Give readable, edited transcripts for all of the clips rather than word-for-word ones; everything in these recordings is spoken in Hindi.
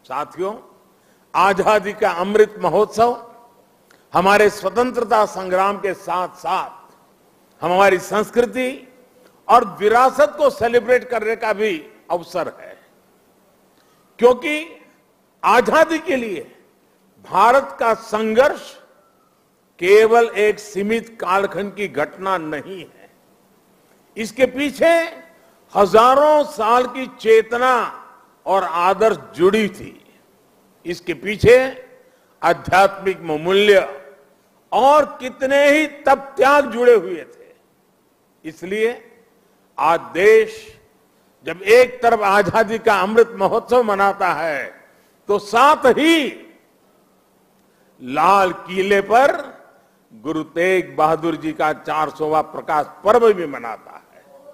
साथियों, आजादी का अमृत महोत्सव हमारे स्वतंत्रता संग्राम के साथ साथ हमारी संस्कृति और विरासत को सेलिब्रेट करने का भी अवसर है, क्योंकि आजादी के लिए भारत का संघर्ष केवल एक सीमित कालखंड की घटना नहीं है। इसके पीछे हजारों साल की चेतना और आदर्श जुड़ी थी। इसके पीछे आध्यात्मिक मूल्य और कितने ही तप त्याग जुड़े हुए थे। इसलिए आज देश जब एक तरफ आजादी का अमृत महोत्सव मनाता है, तो साथ ही लाल किले पर गुरु तेग बहादुर जी का 400वां प्रकाश पर्व भी मनाता है।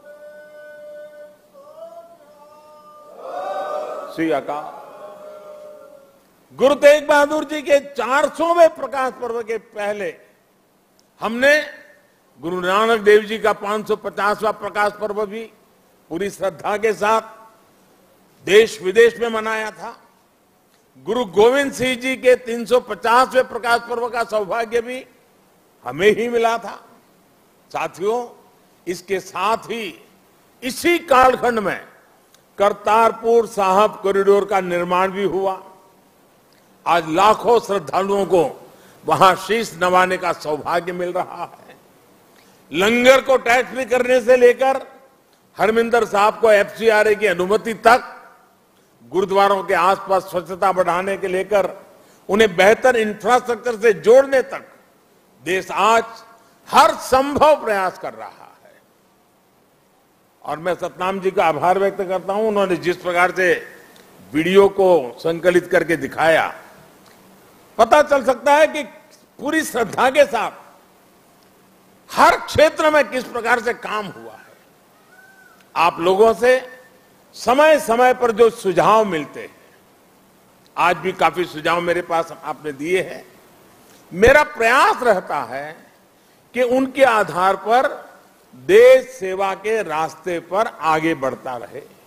श्री अकाल। गुरु तेग बहादुर जी के 400वें प्रकाश पर्व के पहले हमने गुरु नानक देव जी का 550वां प्रकाश पर्व भी पूरी श्रद्धा के साथ देश विदेश में मनाया था। गुरु गोविंद सिंह जी के 350वें प्रकाश पर्व का सौभाग्य भी हमें ही मिला था। साथियों, इसके साथ ही इसी कालखंड में करतारपुर साहिब कॉरिडोर का निर्माण भी हुआ। आज लाखों श्रद्धालुओं को वहां शीश नवाने का सौभाग्य मिल रहा है। लंगर को टैक्स फ्री करने से लेकर हरमिंदर साहब को एफसीआरए की अनुमति तक, गुरुद्वारों के आसपास स्वच्छता बढ़ाने के लेकर उन्हें बेहतर इंफ्रास्ट्रक्चर से जोड़ने तक देश आज हर संभव प्रयास कर रहा है। और मैं सतनाम जी का आभार व्यक्त करता हूं। उन्होंने जिस प्रकार से वीडियो को संकलित करके दिखाया, पता चल सकता है कि पूरी श्रद्धा के साथ हर क्षेत्र में किस प्रकार से काम हुआ है। आप लोगों से समय समय पर जो सुझाव मिलते हैं, आज भी काफी सुझाव मेरे पास आपने दिए हैं। मेरा प्रयास रहता है कि उनके आधार पर देश सेवा के रास्ते पर आगे बढ़ता रहे।